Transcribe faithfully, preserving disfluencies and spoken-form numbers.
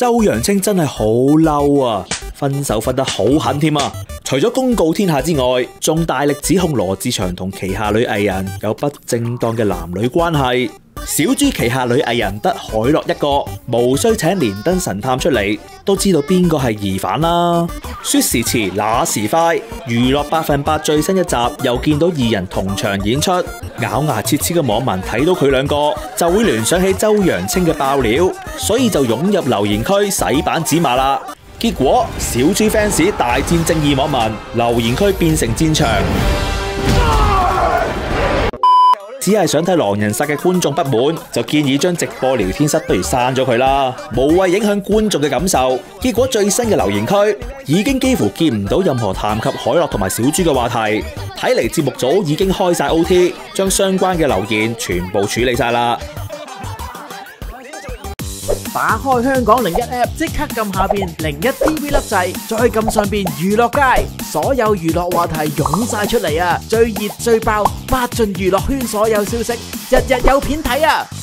周揚青真係好嬲啊，分手分得好狠添啊！除咗公告天下之外，仲大力指控羅志祥同旗下女藝人有不正當嘅男女關係。小豬旗下女藝人得海樂一個，無需請連登神探出嚟，都知道邊個係疑犯啦。說時遲，那時快，娛樂百分百最新一集又見到二人同場演出，咬牙切齒嘅網民睇到佢兩個就會聯想起周揚青嘅爆料，所以就湧入留言區洗版指罵啦。結果小豬 fans 大戰正義網民，留言區變成戰場。只係想睇狼人殺嘅觀眾不滿，就建議將直播聊天室不如刪咗佢啦，無謂影響觀眾嘅感受。結果最新嘅留言區已經幾乎見唔到任何談及海樂同埋小豬嘅話題，睇嚟節目組已經開晒 O T， 將相關嘅留言全部處理晒啦。 打開香港零一 App， 即刻撳下邊零一 T V 粒掣，再撳上邊娛樂街，所有娛樂話題湧晒出嚟啊！最熱最爆，八盡娛樂圈所有消息，日日有片睇啊！